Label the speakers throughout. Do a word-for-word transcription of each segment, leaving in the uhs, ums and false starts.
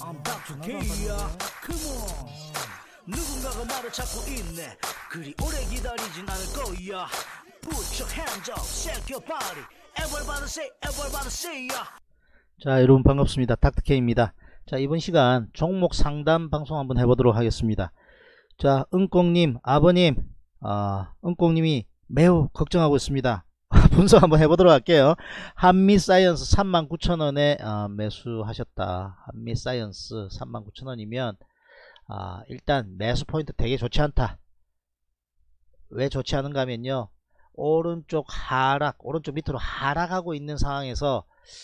Speaker 1: I'm 닥터 K야. Come on. 누군가가 말을 찾고 있네. 그리 오래 기다리진 않을 거야. Put your hands up, shake your body. Everybody say, everybody say ya.
Speaker 2: 자, 여러분 반갑습니다. 닥터 K입니다. 자, 이번 시간 종목 상담 방송 한번 해보도록 하겠습니다. 자, 은꽁님, 아버님, 아, 은꽁님이 매우 걱정하고 있습니다. 분석 한번 해보도록 할게요. 한미사이언스 삼만 구천 원에 어, 매수하셨다. 한미사이언스 삼만 구천 원이면 아, 일단 매수 포인트 되게 좋지 않다. 왜 좋지 않은가 하면요, 오른쪽 하락, 오른쪽 밑으로 하락하고 있는 상황에서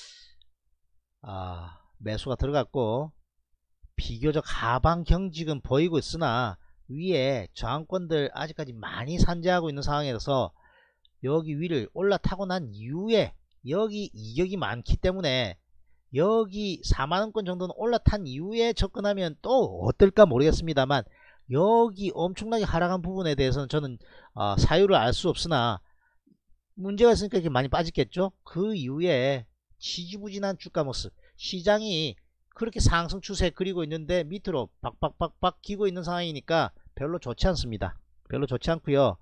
Speaker 2: 아, 매수가 들어갔고 비교적 하방 경직은 보이고 있으나 위에 저항권들 아직까지 많이 산재하고 있는 상황에서 여기 위를 올라타고 난 이후에 여기 이격이 많기 때문에 여기 사만원권 정도는 올라탄 이후에 접근하면 또 어떨까 모르겠습니다만, 여기 엄청나게 하락한 부분에 대해서는 저는 어, 사유를 알 수 없으나 문제가 있으니까 이렇게 많이 빠졌겠죠. 그 이후에 지지부진한 주가 모습, 시장이 그렇게 상승 추세 그리고 있는데 밑으로 박박박박 기고 있는 상황이니까 별로 좋지 않습니다. 별로 좋지 않고요.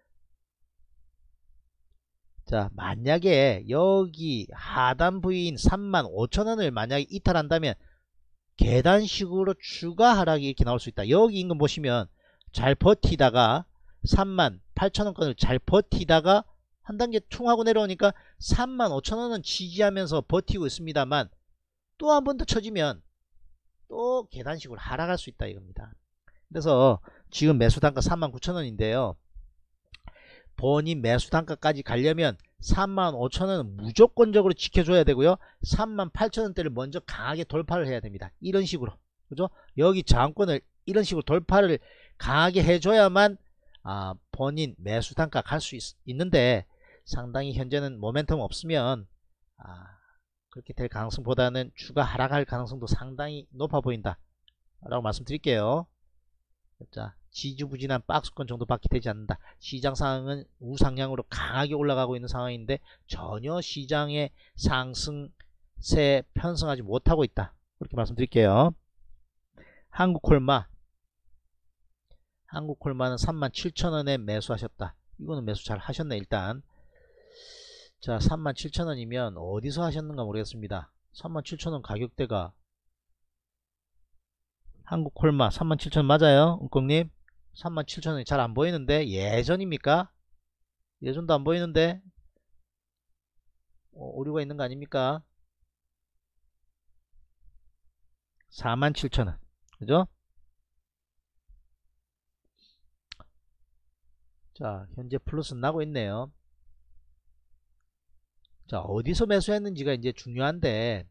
Speaker 2: 자, 만약에 여기 하단 부위인 삼만 오천 원을 만약에 이탈한다면 계단식으로 추가 하락이 이렇게 나올 수 있다. 여기 인근 보시면 잘 버티다가 삼만 팔천 원권을 잘 버티다가 한 단계 퉁 하고 내려오니까 삼만 오천 원은 지지하면서 버티고 있습니다만, 또 한 번 더 쳐지면 또 계단식으로 하락할 수 있다 이겁니다. 그래서 지금 매수 단가 삼만 구천 원인데요 본인 매수 단가까지 가려면 삼만 오천 원은 무조건적으로 지켜줘야 되고요, 삼만 팔천 원대를 먼저 강하게 돌파를 해야 됩니다. 이런 식으로, 그죠? 여기 저항권을 이런 식으로 돌파를 강하게 해줘야만 아, 본인 매수 단가 갈 수 있는데 상당히 현재는 모멘텀 없으면 아, 그렇게 될 가능성보다는 추가 하락할 가능성도 상당히 높아 보인다 라고 말씀드릴게요. 자, 지지부진한 박스권 정도밖에 되지 않는다. 시장 상황은 우상향으로 강하게 올라가고 있는 상황인데 전혀 시장의 상승세 편성하지 못하고 있다, 그렇게 말씀드릴게요. 한국콜마, 한국콜마는 삼만 칠천 원에 매수하셨다. 이거는 매수 잘 하셨네. 일단 자, 삼만 칠천 원이면 어디서 하셨는가 모르겠습니다. 삼만 칠천 원 가격대가 한국콜마 삼만 칠천 원 맞아요? 은꽁님 삼만 칠천 원이 잘 안 보이는데 예전입니까? 예전도 안 보이는데 어, 오류가 있는 거 아닙니까? 사만 칠천 원, 그죠? 자, 현재 플러스는 나고 있네요. 자, 어디서 매수했는지가 이제 중요한데,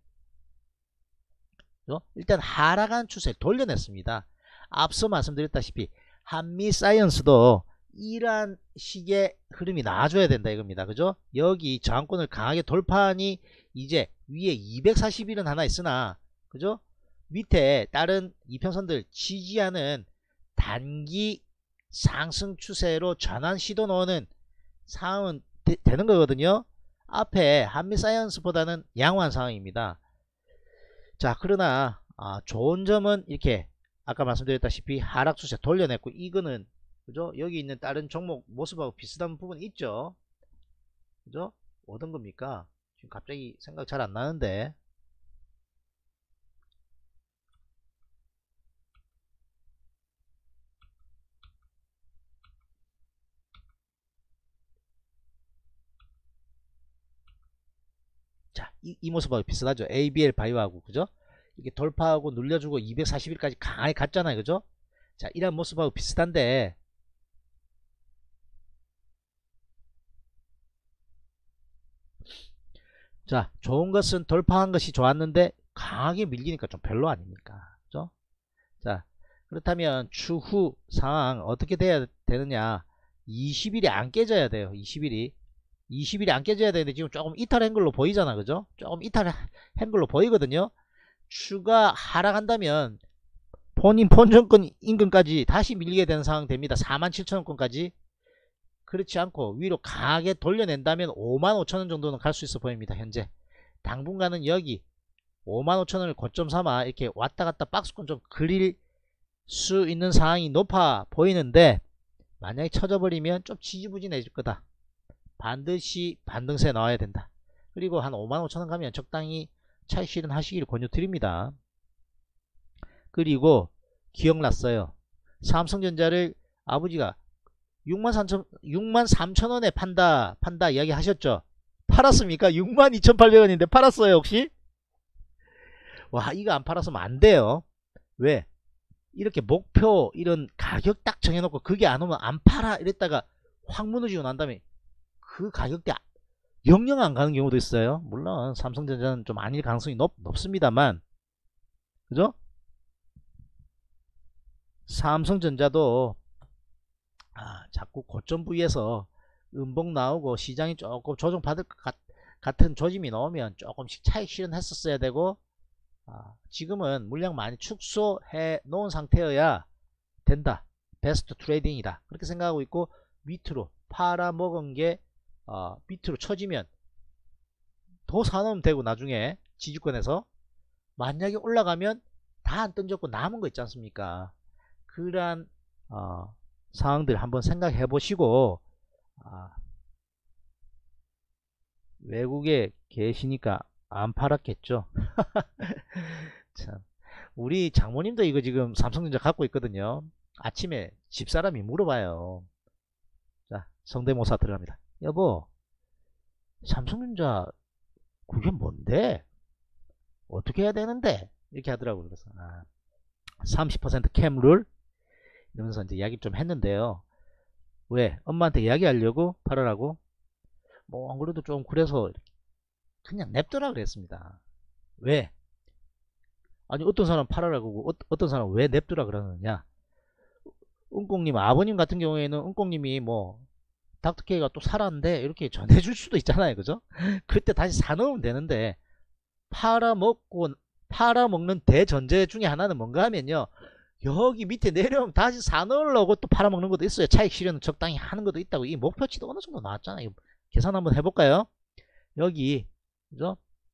Speaker 2: 그죠? 일단 하락한 추세 돌려냈습니다. 앞서 말씀드렸다시피 한미사이언스도 이러한 식의 흐름이 나와줘야 된다 이겁니다. 그죠? 여기 저항권을 강하게 돌파하니 이제 위에 이백사십 일은 하나 있으나, 그죠? 밑에 다른 이평선들 지지하는 단기 상승 추세로 전환 시도 넣는 상황은 되, 되는 거거든요. 앞에 한미사이언스보다는 양호한 상황입니다. 자, 그러나 아, 좋은 점은 이렇게 아까 말씀드렸다시피 하락 추세 돌려냈고, 이거는 그죠? 여기 있는 다른 종목 모습하고 비슷한 부분이 있죠. 그죠? 어떤 겁니까? 지금 갑자기 생각 잘 안 나는데. 자, 이, 이 모습하고 비슷하죠. 에이비엘 바이오하고, 그죠? 이게 돌파하고 눌려주고 이백사십 일까지 강하게 갔잖아요, 그죠? 자, 이런 모습하고 비슷한데, 자, 좋은 것은 돌파한 것이 좋았는데 강하게 밀리니까 좀 별로 아닙니까? 그죠? 자, 그렇다면 추후 상황 어떻게 돼야 되느냐? 이십 일이 안 깨져야 돼요. 이십 일이 이십 일이 안 깨져야 되는데 지금 조금 이탈한 걸로 보이잖아, 그죠? 조금 이탈한 걸로 보이거든요. 추가 하락한다면 본인 본전권 인근까지 다시 밀리게 되는 상황 됩니다. 사만 칠천 원권까지. 그렇지 않고 위로 강하게 돌려낸다면 오만 오천 원 정도는 갈 수 있어 보입니다. 현재 당분간은 여기 오만 오천 원을 고점 삼아 이렇게 왔다 갔다 박스권 좀 그릴 수 있는 상황이 높아 보이는데, 만약에 쳐져버리면 좀 지지부진해질 거다. 반드시 반등세 나와야 된다. 그리고 한 오만 오천 원 가면 적당히 차익 실현하시길 권유드립니다. 그리고 기억났어요. 삼성전자를 아버지가 육만 삼천 원에 판다 판다 이야기 하셨죠. 팔았습니까? 육만 이천팔백 원인데 팔았어요 혹시? 와, 이거 안 팔았으면 안 돼요. 왜? 이렇게 목표 이런 가격 딱 정해놓고 그게 안 오면 안 팔아 이랬다가 확 무너지고 난 다음에 그 가격대 영영 안 가는 경우도 있어요. 물론 삼성전자는 좀 아닐 가능성이 높, 높습니다만, 그죠? 삼성전자도 아, 자꾸 고점 부위에서 음봉 나오고 시장이 조금 조정받을 것 같, 같은 조짐이 나오면 조금씩 차익 실현했었어야 되고, 아, 지금은 물량 많이 축소해 놓은 상태여야 된다. 베스트 트레이딩이다. 그렇게 생각하고 있고, 밑으로 팔아먹은 게 어, 밑으로 쳐지면 더 사놓으면 되고, 나중에 지주권에서 만약에 올라가면 다 안 던졌고 남은 거 있지 않습니까? 그러한 어, 상황들 한번 생각해 보시고, 아, 외국에 계시니까 안 팔았겠죠. 참, 우리 장모님도 이거 지금 삼성전자 갖고 있거든요. 아침에 집사람이 물어봐요. 자, 성대모사 들어갑니다. 여보, 삼성전자 그게 뭔데? 어떻게 해야 되는데? 이렇게 하더라고요. 그래서 아, 삼십 퍼센트 캠룰 이러면서 이제 이야기 좀 했는데요. 왜? 엄마한테 이야기하려고 팔으라고? 뭐 안 그래도 좀 그래서 그냥 냅두라 그랬습니다. 왜? 아니 어떤 사람 팔아라고, 어, 어떤 사람 왜 냅두라 그러느냐? 은꽁님 아버님 같은 경우에는 은꽁님이 뭐 닥터케이가 또 살았는데 이렇게 전해줄 수도 있잖아요. 그죠? 그때 다시 사놓으면 되는데, 팔아먹고 팔아먹는 대전제 중에 하나는 뭔가 하면요, 여기 밑에 내려오면 다시 사놓으려고 또 팔아먹는 것도 있어요. 차익 실현은 적당히 하는 것도 있다고. 이 목표치도 어느 정도 나왔잖아요. 계산 한번 해볼까요? 여기 그죠?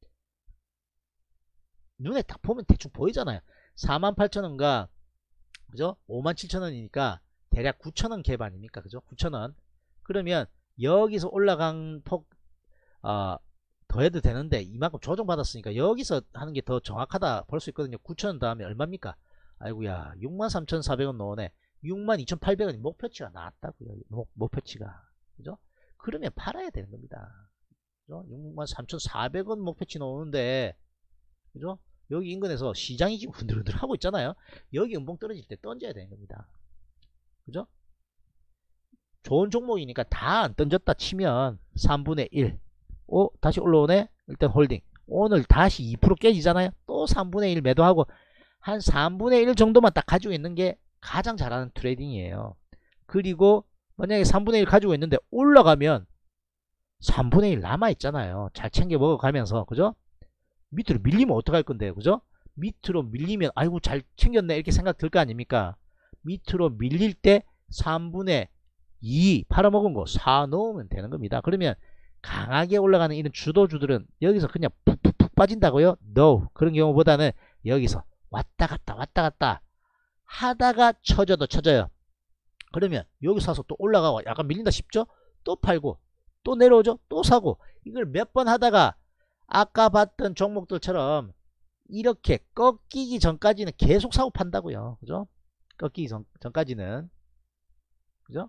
Speaker 2: 눈에 딱 보면 대충 보이잖아요. 사만 팔천 원과 그죠? 오만 칠천 원이니까 대략 구천 원 갭 아닙니까? 그죠? 구천 원. 그러면 여기서 올라간 폭 어, 더해도 되는데 이만큼 조정받았으니까 여기서 하는 게 더 정확하다 볼 수 있거든요. 구천 원 다음에 얼마입니까? 아이고야, 육만 삼천사백 원 나오네. 육만 이천팔백 원이 목표치가 나왔다고요. 목, 목표치가. 그죠? 그러면 팔아야 되는 겁니다. 그죠? 육만 삼천사백 원 목표치 나오는데, 그죠? 여기 인근에서 시장이 지금 흔들흔들 하고 있잖아요. 여기 음봉 떨어질 때 던져야 되는 겁니다. 그죠? 좋은 종목이니까 다 안 던졌다 치면 삼분의 일. 오, 다시 올라오네? 일단 홀딩. 오늘 다시 이 퍼센트 깨지잖아요. 또 삼분의 일 매도하고 한 삼분의 일 정도만 딱 가지고 있는 게 가장 잘하는 트레이딩이에요. 그리고 만약에 삼분의 일 가지고 있는데 올라가면 삼분의 일 남아있잖아요. 잘 챙겨 먹어가면서, 그죠? 밑으로 밀리면 어떡할 건데요, 그죠? 밑으로 밀리면 아이고 잘 챙겼네 이렇게 생각 들 거 아닙니까? 밑으로 밀릴 때 삼분의 이 팔아먹은 거 사 넣으면 되는 겁니다. 그러면 강하게 올라가는 이런 주도주들은 여기서 그냥 푹푹푹 빠진다고요? No. 그런 경우보다는 여기서 왔다 갔다 왔다 갔다 하다가 쳐져도 쳐져요. 그러면 여기서 사서 또 올라가고 약간 밀린다 싶죠? 또 팔고 또 내려오죠? 또 사고. 이걸 몇 번 하다가 아까 봤던 종목들처럼 이렇게 꺾이기 전까지는 계속 사고 판다고요. 그죠? 꺾이기 전, 전까지는. 그죠?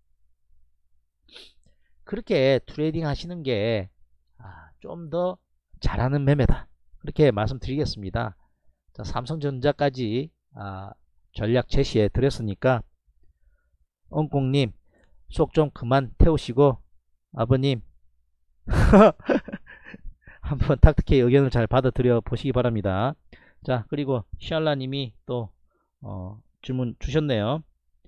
Speaker 2: 그렇게 트레이딩 하시는 게 좀 더 잘하는 매매다. 그렇게 말씀드리겠습니다. 자, 삼성전자까지 아, 전략 제시해 드렸으니까 엉꽁님 속 좀 그만 태우시고 아버님 한번 닥터케이 의견을 잘 받아들여 보시기 바랍니다. 자, 그리고 시알라님이 또 어, 질문 주셨네요.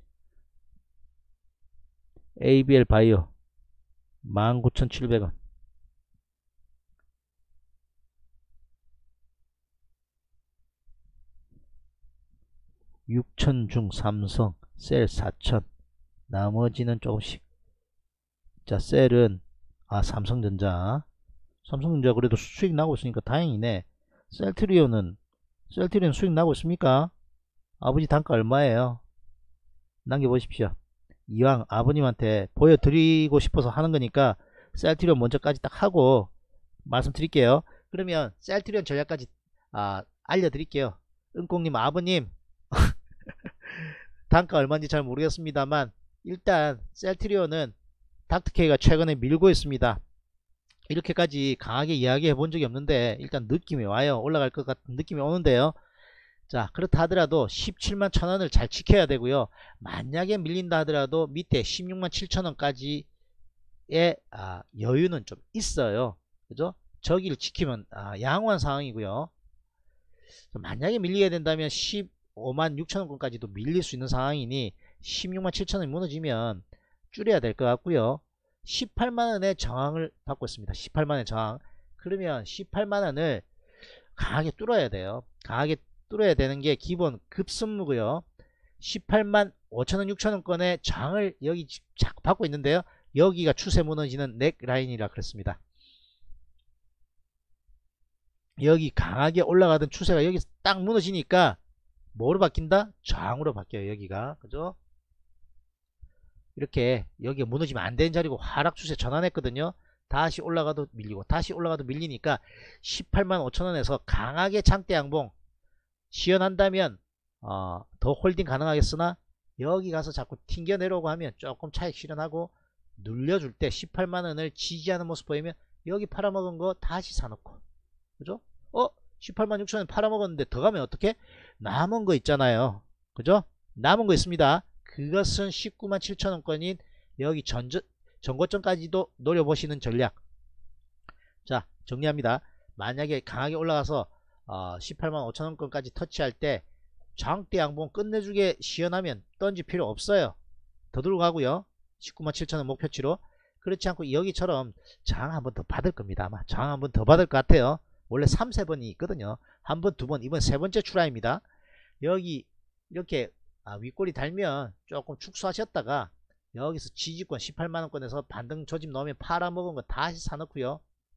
Speaker 2: 에이비엘 바이오 만 구천칠백 원. 육천 중 삼성 셀 사천, 나머지는 조금씩. 자, 셀은 아 삼성전자 삼성전자 그래도 수익 나고 있으니까 다행이네. 셀트리온은 셀트리온 수익 나고 있습니까? 아버지 단가 얼마예요? 남겨보십시오. 이왕 아버님한테 보여드리고 싶어서 하는 거니까 셀트리온 먼저까지 딱 하고 말씀드릴게요. 그러면 셀트리온 전략까지 아, 알려드릴게요. 은콩님 아버님 단가 얼마인지 잘 모르겠습니다만 일단 셀트리온은 닥터케이가 최근에 밀고 있습니다. 이렇게까지 강하게 이야기해 본 적이 없는데 일단 느낌이 와요. 올라갈 것 같은 느낌이 오는데요. 자, 그렇다 하더라도 십칠만 천원을 잘 지켜야 되고요. 만약에 밀린다 하더라도 밑에 십육만 칠천원까지의 아, 여유는 좀 있어요. 그죠? 저기를 지키면 아, 양호한 상황이고요. 만약에 밀리게 된다면 십오만 육천원권까지도 밀릴 수 있는 상황이니 십육만 칠천원이 무너지면 줄여야 될 것 같고요. 십팔만원의 저항을 받고 있습니다. 십팔만원의 저항. 그러면 십팔만원을 강하게 뚫어야 돼요. 강하게 뚫어야 되는 게 기본 급선무고요. 십팔만 오천원 육천원권의 저항을 여기 자꾸 받고 있는데요. 여기가 추세 무너지는 넥라인이라 그랬습니다. 여기 강하게 올라가던 추세가 여기 딱 무너지니까 뭐로 바뀐다? 저항으로 바뀌어요. 여기가. 그죠? 이렇게 여기가 무너지면 안 되는 자리고 하락 추세 전환했거든요. 다시 올라가도 밀리고 다시 올라가도 밀리니까 십팔만 오천원에서 강하게 장대 양봉 시연한다면 어, 더 홀딩 가능하겠으나 여기 가서 자꾸 튕겨 내려오고 하면 조금 차익 실현하고 눌려줄 때 십팔만원을 지지하는 모습 보이면 여기 팔아먹은 거 다시 사놓고 그죠? 어? 십팔만 육천원 팔아먹었는데 더 가면 어떻게? 남은 거 있잖아요. 그죠? 남은 거 있습니다. 그것은 십구만 칠천원권인 여기 전저, 전고점까지도 노려보시는 전략. 자, 정리합니다. 만약에 강하게 올라가서 어, 십팔만 오천원권까지 터치할 때 장대 양봉 끝내주게 시연하면 던질 필요 없어요. 더 들고 가고요. 십구만 칠천원 목표치로. 그렇지 않고 여기처럼 장 한 번 더 받을 겁니다. 아마 장 한 번 더 받을 것 같아요. 원래 삼, 세 번이 있거든요. 한 번, 두 번, 이번 세 번째 출하입니다. 여기 이렇게 아, 윗꼬리 달면 조금 축소하셨다가 여기서 지지권 십팔만원권에서 반등 조짐 넣으면 팔아먹은 거 다시 사놓고요.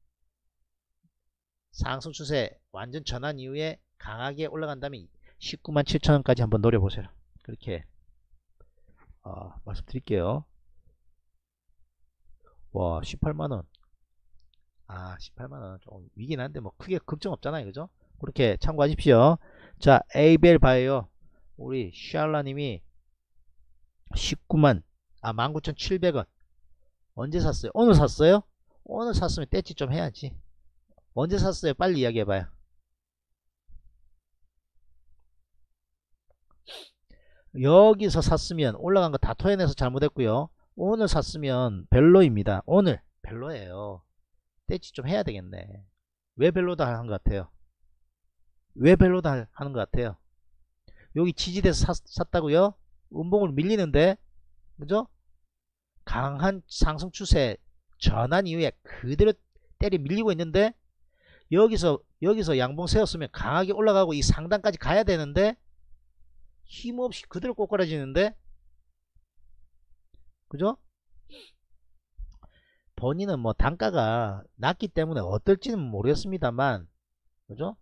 Speaker 2: 상승 추세 완전 전환 이후에 강하게 올라간 다음에 십구만 칠천원까지 한번 노려보세요. 그렇게 어, 말씀드릴게요. 와, 십팔만원. 아, 십팔만원 좀 위긴 한데 뭐 크게 걱정 없잖아요. 그죠? 그렇게 참고하십시오. 자, 에이비엘 바이오 우리 샬라님이 십구만 아 만 구천칠백원 언제 샀어요? 오늘 샀어요? 오늘 샀으면 떼치 좀 해야지. 언제 샀어요? 빨리 이야기해봐요. 여기서 샀으면 올라간 거 다 토해내서 잘못했고요. 오늘 샀으면 별로입니다. 오늘 별로예요. 떼치 좀 해야 되겠네. 왜 별로다 하는 것 같아요? 왜 별로다 하는 것 같아요? 여기 지지대에서 샀, 샀다고요? 음봉으로 밀리는데 그죠? 강한 상승 추세 전환 이후에 그대로 때리 밀리고 있는데 여기서 여기서 양봉 세웠으면 강하게 올라가고 이 상단까지 가야 되는데 힘없이 그대로 꼬꾸라지는데 그죠? 본인은 뭐 단가가 낮기 때문에 어떨지는 모르겠습니다만 그죠?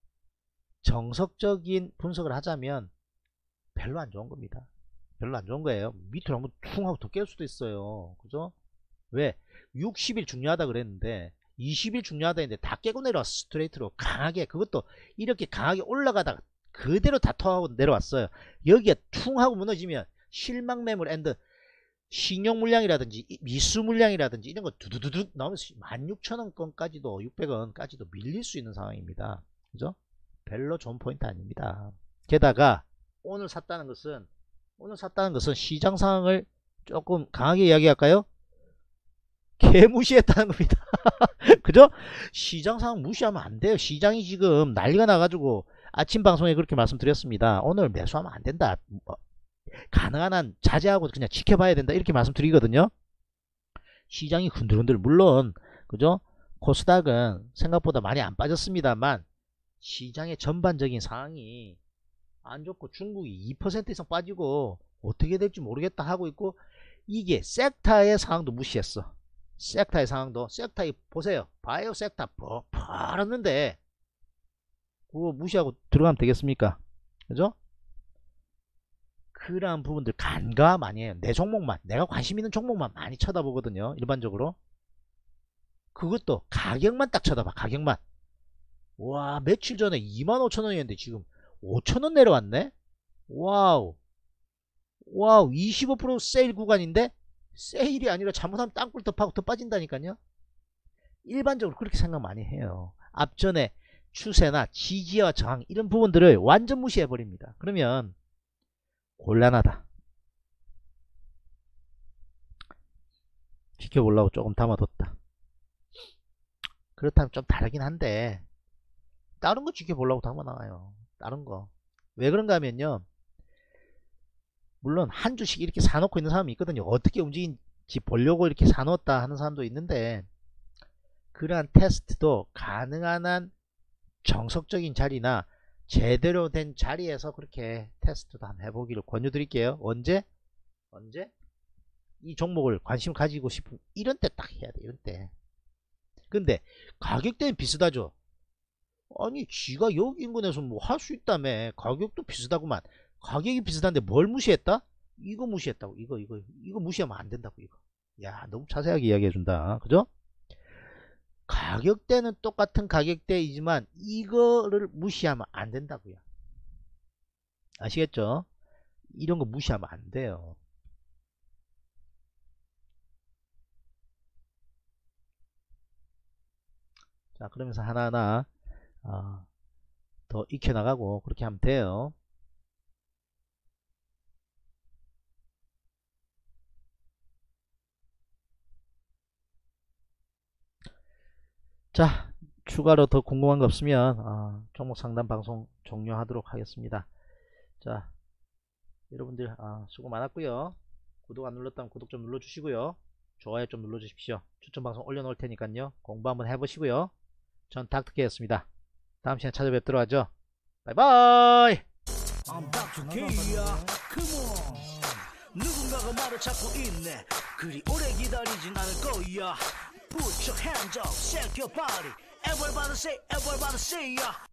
Speaker 2: 정석적인 분석을 하자면 별로 안 좋은 겁니다. 별로 안 좋은 거예요. 밑으로 한번 퉁 하고 더 깰 수도 있어요. 그죠? 왜? 육십 일 중요하다 그랬는데 이십 일 중요하다 했는데 다 깨고 내려왔어. 스트레이트로 강하게. 그것도 이렇게 강하게 올라가다가 그대로 다 터하고 내려왔어요. 여기에 퉁 하고 무너지면 실망 매물 앤드 신용 물량이라든지 미수 물량이라든지 이런 거 두두두둑 나오면서 만 육천원권까지도 육백원까지도 밀릴 수 있는 상황입니다. 그죠? 별로 좋은 포인트 아닙니다. 게다가 오늘 샀다는 것은 오늘 샀다는 것은 시장 상황을 조금 강하게 이야기할까요? 개무시했다는 겁니다. 그죠? 시장 상황 무시하면 안 돼요. 시장이 지금 난리가 나가지고 아침 방송에 그렇게 말씀드렸습니다. 오늘 매수하면 안 된다. 뭐, 가능한 한 자제하고 그냥 지켜봐야 된다. 이렇게 말씀드리거든요. 시장이 흔들흔들 물론 그죠? 코스닥은 생각보다 많이 안 빠졌습니다만 시장의 전반적인 상황이 안 좋고 중국이 이 퍼센트 이상 빠지고 어떻게 될지 모르겠다 하고 있고 이게 섹타의 상황도 무시했어. 섹타의 상황도 섹타에 보세요. 바이오 섹타 퍼졌는데 그거 무시하고 들어가면 되겠습니까? 그죠? 그러한 부분들 간과 많이 해요. 내 종목만, 내가 관심 있는 종목만 많이 쳐다보거든요. 일반적으로. 그것도 가격만 딱 쳐다봐. 가격만. 와, 며칠 전에 이만 오천 원이었는데 지금 오천 원 내려왔네? 와우. 와우, 이십오 퍼센트 세일 구간인데 세일이 아니라 잘못하면 땅굴 더 파고 더 빠진다니까요. 일반적으로 그렇게 생각 많이 해요. 앞전에 추세나 지지와 저항 이런 부분들을 완전 무시해 버립니다. 그러면 곤란하다. 지켜보려고 조금 담아뒀다. 그렇다면 좀 다르긴 한데 다른 거 지켜보려고 담아놔요. 다른 거. 왜 그런가 하면요, 물론 한 주씩 이렇게 사놓고 있는 사람이 있거든요. 어떻게 움직이는지 보려고 이렇게 사놓았다 하는 사람도 있는데, 그러한 테스트도 가능한 한 정석적인 자리나 제대로 된 자리에서 그렇게 테스트도 한번 해보기를 권유드릴게요. 언제? 언제? 이 종목을 관심 가지고 싶은 이런 때 딱 해야 돼. 이런 때. 근데 가격대는 비슷하죠. 아니 지가 여기 인근에서 뭐 할 수 있다며. 가격도 비슷하구만. 가격이 비슷한데 뭘 무시했다? 이거 무시했다고. 이거 이거 이거 무시하면 안 된다고. 이거. 야, 너무 자세하게 이야기해준다. 그죠? 가격대는 똑같은 가격대이지만 이거를 무시하면 안 된다고요. 아시겠죠? 이런 거 무시하면 안 돼요. 자, 그러면서 하나하나 어, 더 익혀나가고 그렇게 하면 돼요. 자, 추가로 더 궁금한 거 없으면 어, 종목 상담 방송 종료하도록 하겠습니다. 자, 여러분들 어, 수고 많았고요. 구독 안 눌렀다면 구독 좀 눌러주시고요. 좋아요 좀 눌러주십시오. 추천 방송 올려놓을 테니까요. 공부 한번 해보시고요. 전 닥터케이였습니다. 다음 시간에 찾아뵙도록 하죠. 바이바이.
Speaker 1: I'm doctor K야. Come on. 누군가가 말을 찾고 있네. 그리 오래 기다리진 않을 거야. Put your hands up, shake your body. Everybody say, everybody say, yeah.